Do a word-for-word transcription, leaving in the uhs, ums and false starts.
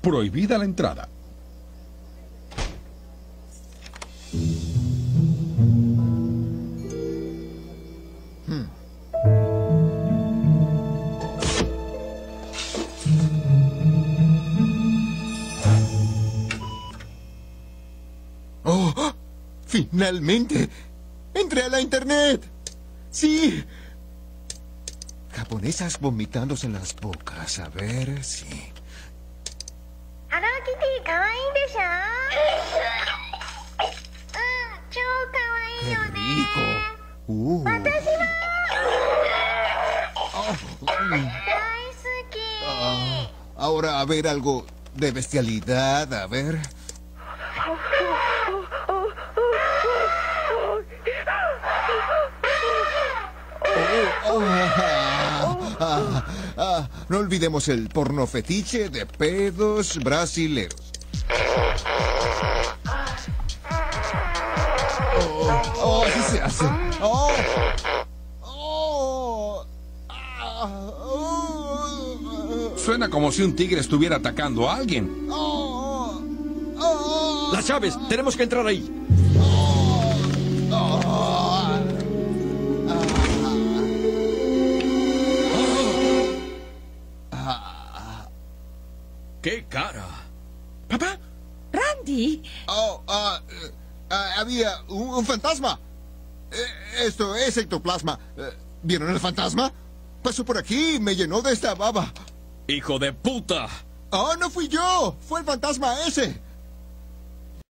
Prohibida la entrada. Hmm. ¡Oh! ¡Finalmente! ¡Entré a la internet! ¡Sí! Japonesas vomitándose en las bocas. A ver, sí. Hello Kitty, kawaii de shou? Mm, chou kawaii ¡Qué yo ne. rico! Uh. Watashi mo Oh, mm. daisuki. Ah, ahora, a ver, algo de bestialidad. A ver. Oh, oh, ah, ah, ah, no olvidemos el porno fetiche de pedos brasileros. Oh, oh, así se hace. Oh, oh, ah, oh, Suena como si un tigre estuviera atacando a alguien. oh, oh, Las llaves, tenemos que entrar ahí. ¡Qué cara! ¿Papá? ¿Randy? Oh, ah, eh, ah, había un, un fantasma. Eh, esto es ectoplasma. Eh, ¿Vieron el fantasma? Pasó por aquí y me llenó de esta baba. ¡Hijo de puta! ¡Oh, no fui yo! ¡Fue el fantasma ese!